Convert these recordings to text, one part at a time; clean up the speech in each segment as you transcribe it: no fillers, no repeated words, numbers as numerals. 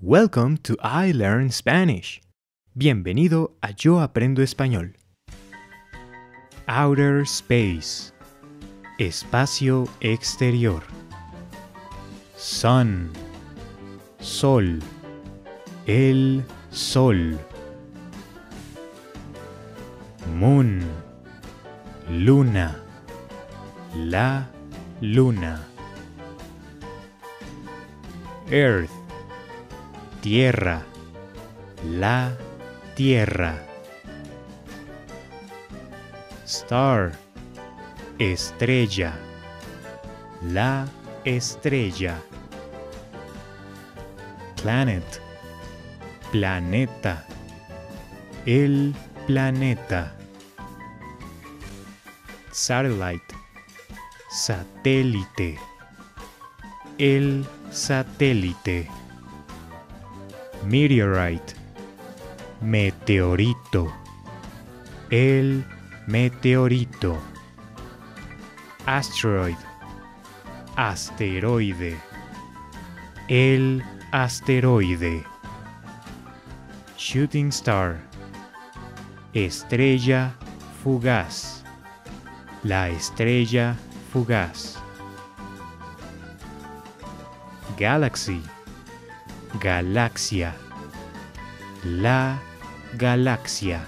Welcome to I Learn Spanish. Bienvenido a Yo Aprendo Español. Outer space. Espacio exterior. Sun. Sol. El sol. Moon. Luna. La luna. Earth. Tierra. La tierra. Star. Estrella. La estrella. Planet. Planeta. El planeta. Satellite. Satélite. El satélite. Meteorite. Meteorito. El meteorito. Asteroid. Asteroide. El asteroide. Shooting star. Estrella fugaz. La estrella fugaz. Galaxy. Galaxia. La galaxia.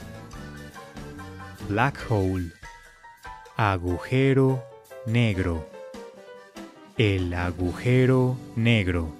Black hole. Agujero negro. El agujero negro.